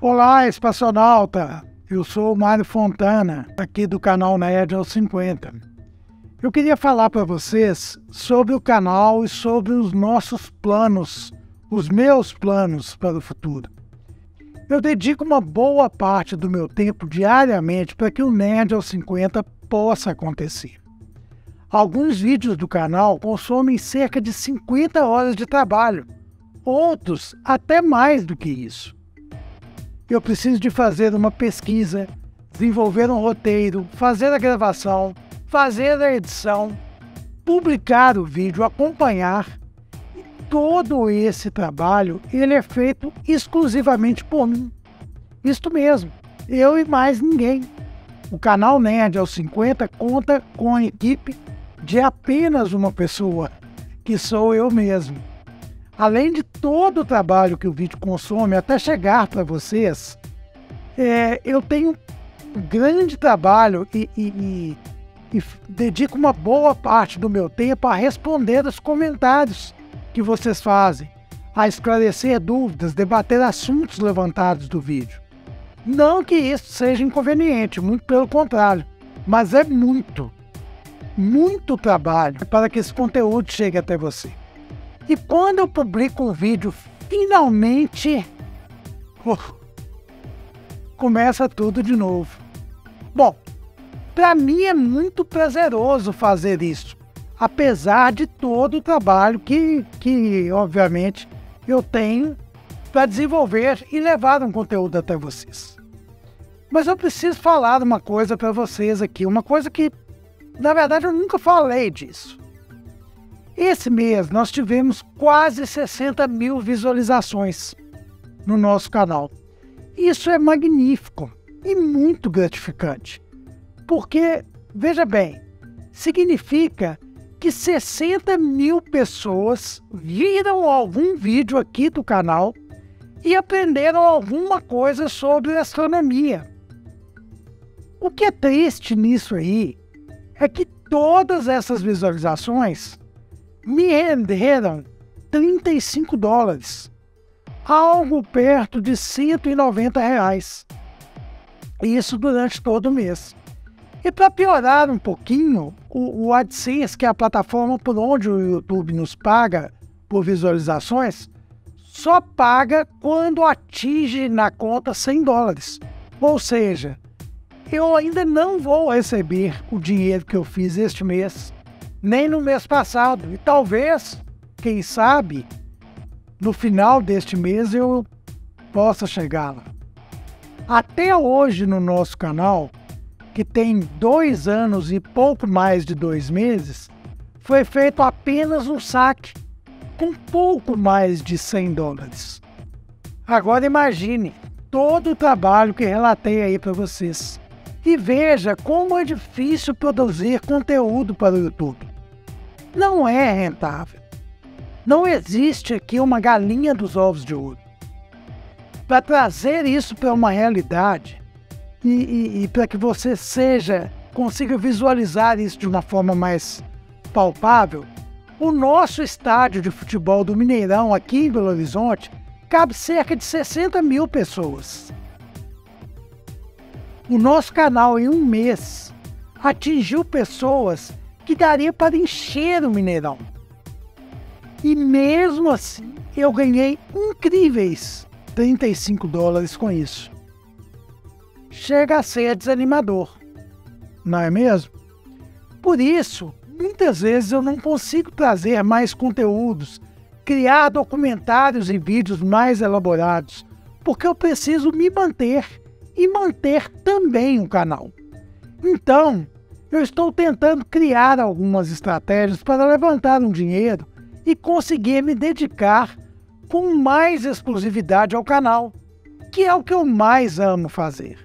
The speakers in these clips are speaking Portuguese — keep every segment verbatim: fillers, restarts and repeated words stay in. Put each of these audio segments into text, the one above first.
Olá, espaçonauta! Eu sou o Mário Fontana, aqui do canal Nerd aos cinquenta. Eu queria falar para vocês sobre o canal e sobre os nossos planos, os meus planos para o futuro. Eu dedico uma boa parte do meu tempo diariamente para que o Nerd aos cinquenta possa acontecer. Alguns vídeos do canal consomem cerca de cinquenta horas de trabalho, outros até mais do que isso. Eu preciso de fazer uma pesquisa, desenvolver um roteiro, fazer a gravação, fazer a edição, publicar o vídeo, acompanhar. E todo esse trabalho ele é feito exclusivamente por mim. Isto mesmo, eu e mais ninguém. O canal Nerd aos cinquenta conta com a equipe de apenas uma pessoa, que sou eu mesmo. Além de todo o trabalho que o vídeo consome até chegar para vocês, é, eu tenho um grande trabalho e, e, e, e dedico uma boa parte do meu tempo a responder os comentários que vocês fazem, a esclarecer dúvidas, debater assuntos levantados do vídeo. Não que isso seja inconveniente, muito pelo contrário, mas é muito, muito trabalho para que esse conteúdo chegue até você. E quando eu publico um vídeo, finalmente oh, começa tudo de novo. Bom, para mim é muito prazeroso fazer isso, apesar de todo o trabalho que, que obviamente, eu tenho para desenvolver e levar um conteúdo até vocês. Mas eu preciso falar uma coisa para vocês aqui, uma coisa que, na verdade, eu nunca falei disso. Esse mês nós tivemos quase sessenta mil visualizações no nosso canal. Isso é magnífico e muito gratificante, porque, veja bem, significa que sessenta mil pessoas viram algum vídeo aqui do canal e aprenderam alguma coisa sobre astronomia. O que é triste nisso aí é que todas essas visualizações me renderam trinta e cinco dólares, algo perto de cento e noventa reais. Isso durante todo o mês. E para piorar um pouquinho, o, o AdSense, que é a plataforma por onde o YouTube nos paga por visualizações, só paga quando atinge na conta cem dólares. Ou seja, eu ainda não vou receber o dinheiro que eu fiz este mês, nem no mês passado, e talvez, quem sabe, no final deste mês eu possa chegar lá. Até hoje no nosso canal, que tem dois anos e pouco mais de dois meses, foi feito apenas um saque, com pouco mais de cem dólares. Agora imagine todo o trabalho que relatei aí para vocês, e veja como é difícil produzir conteúdo para o YouTube. Não é rentável. Não existe aqui uma galinha dos ovos de ouro. Para trazer isso para uma realidade e, e, e para que você seja, consiga visualizar isso de uma forma mais palpável, o nosso estádio de futebol do Mineirão aqui em Belo Horizonte cabe cerca de sessenta mil pessoas. O nosso canal em um mês atingiu pessoas que daria para encher o Mineirão. E mesmo assim, eu ganhei incríveis trinta e cinco dólares com isso. Chega a ser desanimador, não é mesmo? Por isso, muitas vezes eu não consigo trazer mais conteúdos, criar documentários e vídeos mais elaborados, porque eu preciso me manter e manter também o canal. Então, eu estou tentando criar algumas estratégias para levantar um dinheiro e conseguir me dedicar com mais exclusividade ao canal, que é o que eu mais amo fazer.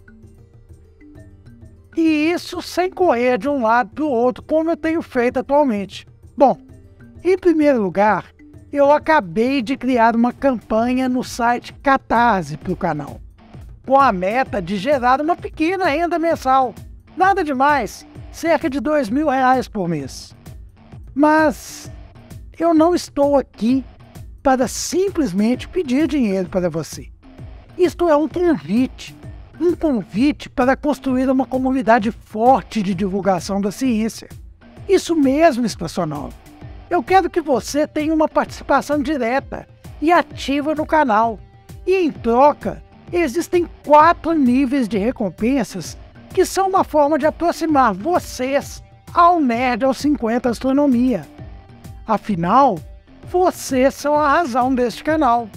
E isso sem correr de um lado para o outro, como eu tenho feito atualmente. Bom, em primeiro lugar, eu acabei de criar uma campanha no site Catarse para o canal, com a meta de gerar uma pequena renda mensal. Nada demais, cerca de dois mil reais por mês. Mas eu não estou aqui para simplesmente pedir dinheiro para você. Isto é um convite, um convite para construir uma comunidade forte de divulgação da ciência. Isso mesmo, espaçonauta. Eu quero que você tenha uma participação direta e ativa no canal. E em troca, existem quatro níveis de recompensas que são uma forma de aproximar vocês ao Nerd aos cinquenta Astronomia. Afinal, vocês são a razão deste canal.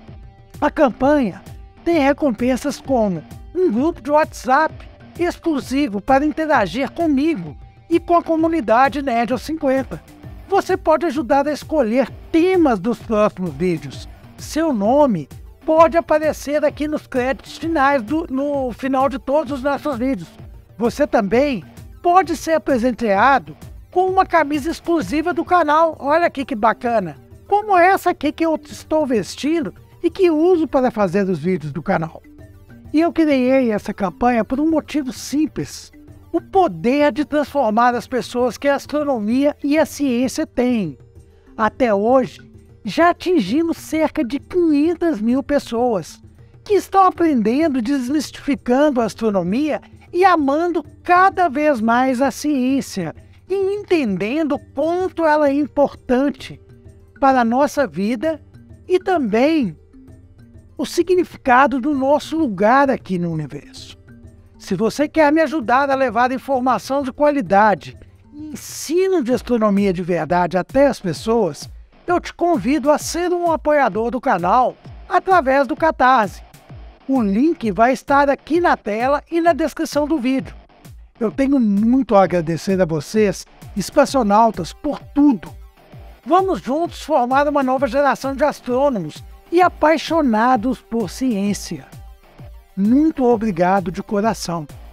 A campanha tem recompensas como um grupo de WhatsApp exclusivo para interagir comigo e com a comunidade Nerd aos cinquenta. Você pode ajudar a escolher temas dos próximos vídeos. Seu nome pode aparecer aqui nos créditos finais do, no final de todos os nossos vídeos. Você também pode ser presenteado com uma camisa exclusiva do canal. Olha aqui que bacana! Como essa aqui que eu estou vestindo e que uso para fazer os vídeos do canal. E eu criei essa campanha por um motivo simples. O poder de transformar as pessoas que a astronomia e a ciência têm. Até hoje, já atingimos cerca de quinhentas mil pessoas que estão aprendendo, desmistificando a astronomia e amando cada vez mais a ciência e entendendo o quanto ela é importante para a nossa vida e também o significado do nosso lugar aqui no universo. Se você quer me ajudar a levar informação de qualidade e ensino de astronomia de verdade até as pessoas, eu te convido a ser um apoiador do canal através do Catarse. O link vai estar aqui na tela e na descrição do vídeo. Eu tenho muito a agradecer a vocês, espaçonautas, por tudo. Vamos juntos formar uma nova geração de astrônomos e apaixonados por ciência. Muito obrigado de coração.